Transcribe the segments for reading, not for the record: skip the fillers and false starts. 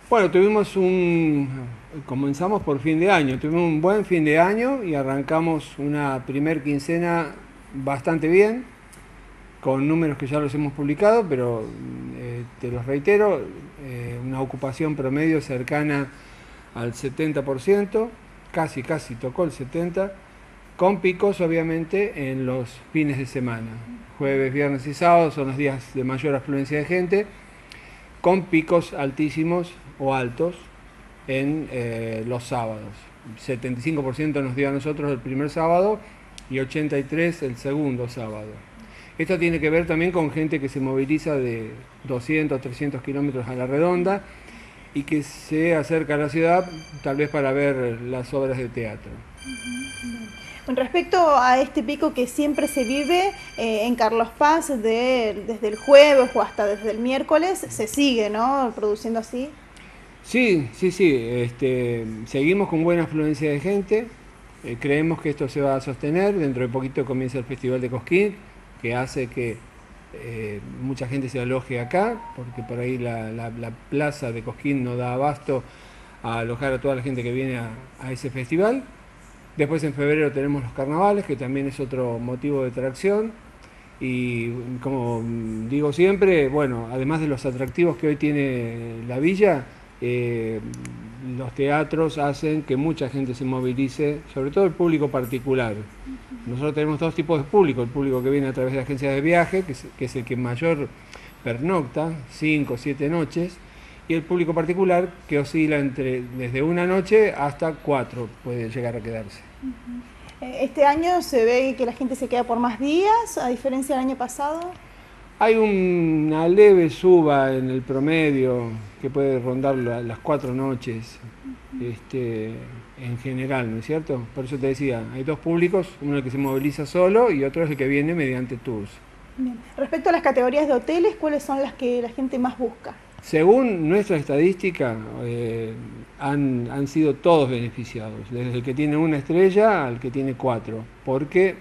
Bueno, comenzamos por fin de año, tuvimos un buen fin de año y arrancamos una primer quincena bastante bien, con números que ya los hemos publicado, pero te los reitero, una ocupación promedio cercana al 70%, casi tocó el 70%, con picos obviamente en los fines de semana. Jueves, viernes y sábado son los días de mayor afluencia de gente, con picos altísimos o altos en los sábados. 75% nos dio a nosotros el primer sábado y 83% el segundo sábado. Esto tiene que ver también con gente que se moviliza de 200, 300 kilómetros a la redonda y que se acerca a la ciudad tal vez para ver las obras de teatro. Con respecto a este pico que siempre se vive en Carlos Paz, desde el jueves o hasta desde el miércoles, se sigue, ¿no?, produciendo así. Sí. Seguimos con buena afluencia de gente, creemos que esto se va a sostener, dentro de poquito comienza el Festival de Cosquín, que hace que mucha gente se aloje acá, porque por ahí la plaza de Cosquín no da abasto a alojar a toda la gente que viene a ese festival. Después en febrero tenemos los carnavales, que también es otro motivo de atracción. Y como digo siempre, bueno, además de los atractivos que hoy tiene la villa, los teatros hacen que mucha gente se movilice, sobre todo el público particular. Nosotros tenemos dos tipos de público: el público que viene a través de agencias de viaje, que es el que mayor pernocta, 5 o 7 noches, y el público particular, que oscila desde una noche hasta 4, puede llegar a quedarse. Este año se ve que la gente se queda por más días, a diferencia del año pasado. Hay una leve suba en el promedio que puede rondar las 4 noches en general, ¿no es cierto? Por eso te decía, hay dos públicos, uno el que se moviliza solo y otro es el que viene mediante tours. Bien. Respecto a las categorías de hoteles, ¿cuáles son las que la gente más busca? Según nuestra estadística, han sido todos beneficiados, desde el que tiene 1 estrella al que tiene 4, porque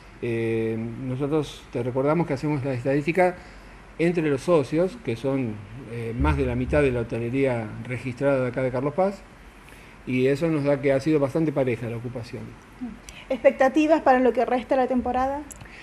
nosotros te recordamos que hacemos la estadística entre los socios, que son más de la mitad de la hotelería registrada de acá de Carlos Paz, y eso nos da que ha sido bastante pareja la ocupación. ¿Expectativas para lo que resta de la temporada?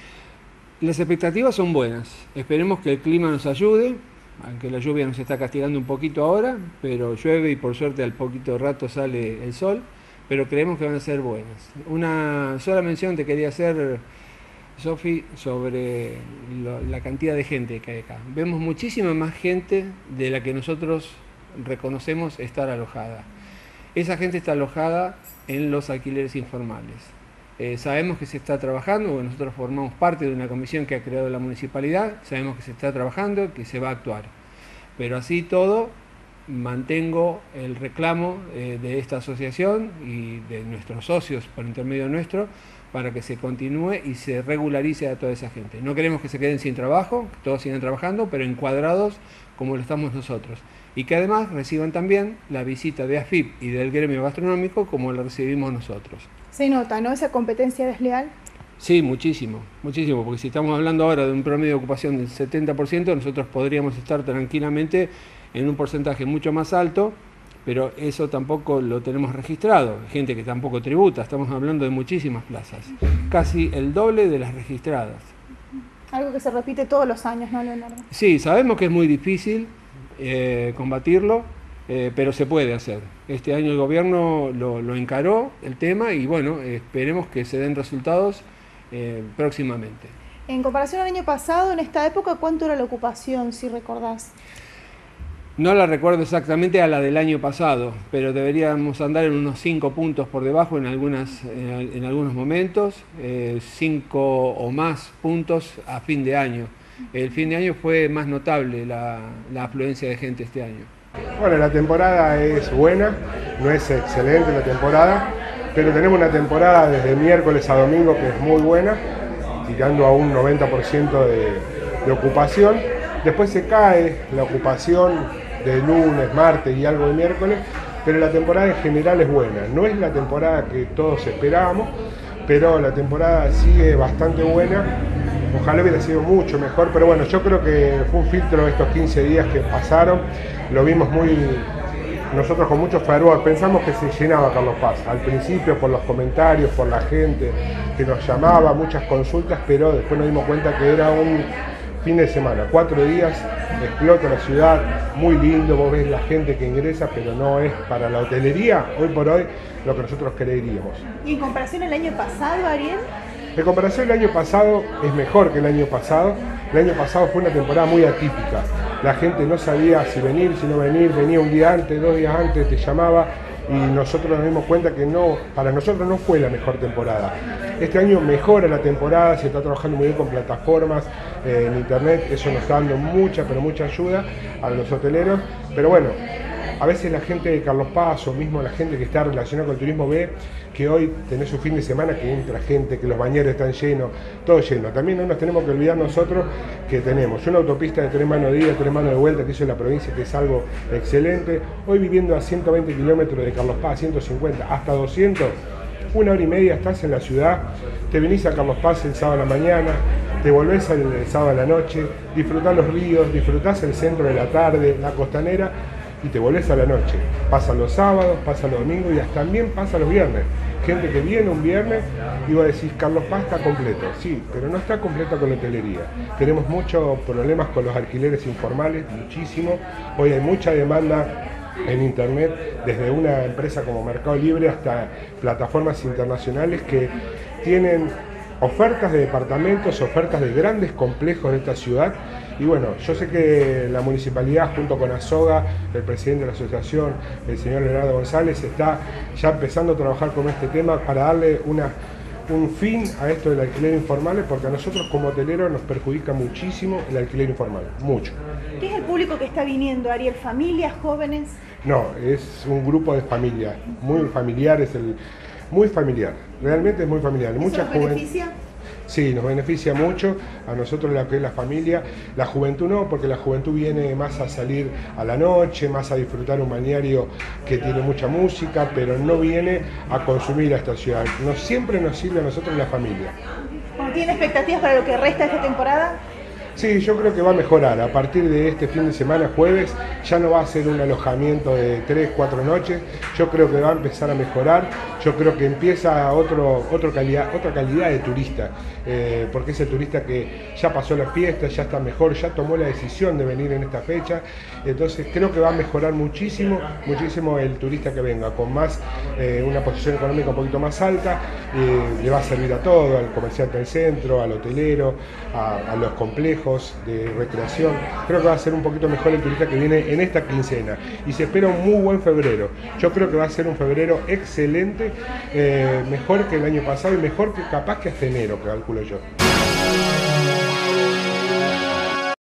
Las expectativas son buenas, esperemos que el clima nos ayude, aunque la lluvia nos está castigando un poquito ahora, pero llueve y por suerte al poquito rato sale el sol, pero creemos que van a ser buenas. Una sola mención te quería hacer, Sofi, sobre la cantidad de gente que hay acá. Vemos muchísima más gente de la que nosotros reconocemos estar alojada. Esa gente está alojada en los alquileres informales. Sabemos que se está trabajando, nosotros formamos parte de una comisión que ha creado la municipalidad, sabemos que se está trabajando, que se va a actuar. Pero así todo, mantengo el reclamo de esta asociación y de nuestros socios por intermedio nuestro, para que se continúe y se regularice a toda esa gente. No queremos que se queden sin trabajo, que todos sigan trabajando, pero encuadrados como lo estamos nosotros. Y que además reciban también la visita de AFIP y del gremio gastronómico como la recibimos nosotros. Se nota, ¿no?, esa competencia desleal. Sí, muchísimo, porque si estamos hablando ahora de un promedio de ocupación del 70%, nosotros podríamos estar tranquilamente en un porcentaje mucho más alto, pero eso tampoco lo tenemos registrado. Gente que tampoco tributa, estamos hablando de muchísimas plazas, casi el doble de las registradas. Algo que se repite todos los años, ¿no, Leonardo? Sí, sabemos que es muy difícil combatirlo, pero se puede hacer. Este año el gobierno lo encaró el tema y bueno, esperemos que se den resultados próximamente. En comparación al año pasado, en esta época, ¿cuánto era la ocupación, si recordás? No la recuerdo exactamente a la del año pasado, pero deberíamos andar en unos 5 puntos por debajo en algunos momentos, 5 o más puntos a fin de año. El fin de año fue más notable la afluencia de gente este año. Bueno, la temporada es buena, no es excelente la temporada, pero tenemos una temporada desde miércoles a domingo que es muy buena, llegando a un 90% de ocupación. Después se cae la ocupación de lunes, martes y algo de miércoles, pero la temporada en general es buena. No es la temporada que todos esperábamos, pero la temporada sigue bastante buena. Ojalá hubiera sido mucho mejor, pero bueno, yo creo que fue un filtro estos 15 días que pasaron. Lo vimos nosotros con mucho fervor pensamos que se llenaba Carlos Paz. Al principio por los comentarios, por la gente que nos llamaba, muchas consultas, pero después nos dimos cuenta que era un fin de semana, 4 días, explota la ciudad, muy lindo, vos ves la gente que ingresa, pero no es para la hotelería, hoy por hoy, lo que nosotros creeríamos. ¿Y en comparación al año pasado, Ariel? En comparación al año pasado, es mejor que el año pasado. El año pasado fue una temporada muy atípica. La gente no sabía si venir, si no venir, venía un día antes, 2 días antes, te llamaba y nosotros nos dimos cuenta que no, para nosotros no fue la mejor temporada. Este año mejora la temporada, se está trabajando muy bien con plataformas en internet, eso nos está dando mucha, pero mucha ayuda a los hoteleros, pero bueno, a veces la gente de Carlos Paz o mismo la gente que está relacionada con el turismo ve que hoy tenés un fin de semana que entra gente, que los bañeros están llenos, todo lleno. También no nos tenemos que olvidar nosotros que tenemos una autopista de 3 manos de ida, 3 manos de vuelta que hizo la provincia, que es algo excelente. Hoy viviendo a 120 kilómetros de Carlos Paz, 150, hasta 200, 1 hora y media estás en la ciudad, te venís a Carlos Paz el sábado a la mañana, te volvés el sábado a la noche, disfrutás los ríos, disfrutás el centro de la tarde, la costanera, y te volvés a la noche. Pasan los sábados, pasan los domingos y hasta también pasa los viernes. Gente que viene un viernes y va a decir, Carlos Paz está completo. Sí, pero no está completo con la hotelería. Tenemos muchos problemas con los alquileres informales, muchísimo. Hoy hay mucha demanda en internet, desde una empresa como Mercado Libre hasta plataformas internacionales que tienen ofertas de departamentos, ofertas de grandes complejos de esta ciudad. Y bueno, yo sé que la municipalidad junto con Asoga, el presidente de la asociación, el señor Leonardo González, está ya empezando a trabajar con este tema para darle un fin a esto del alquiler informal, porque a nosotros como hoteleros nos perjudica muchísimo el alquiler informal, mucho. ¿Qué es el público que está viniendo, Ariel? ¿Familias, jóvenes? No, es un grupo de familias, muy familiar, muy familiar, realmente es muy familiar. ¿Eso nos beneficia? Sí, nos beneficia mucho, a nosotros lo que es la familia, la juventud no, porque la juventud viene más a salir a la noche, más a disfrutar un balneario que tiene mucha música, pero no viene a consumir a esta ciudad. Siempre nos sirve a nosotros la familia. ¿Tiene expectativas para lo que resta de esta temporada? Sí, yo creo que va a mejorar. A partir de este fin de semana, jueves, ya no va a ser un alojamiento de 3, 4 noches. Yo creo que va a empezar a mejorar. Yo creo que empieza otra calidad de turista, porque es el turista que ya pasó la fiesta, ya está mejor, ya tomó la decisión de venir en esta fecha. Entonces creo que va a mejorar muchísimo, muchísimo el turista que venga, con más una posición económica un poquito más alta. Le va a servir a todo, al comerciante del centro, al hotelero, a los complejos de recreación. Creo que va a ser un poquito mejor el turista que viene en esta quincena y se espera un muy buen febrero. Yo creo que va a ser un febrero excelente, mejor que el año pasado y mejor que capaz que hasta enero, calculo yo.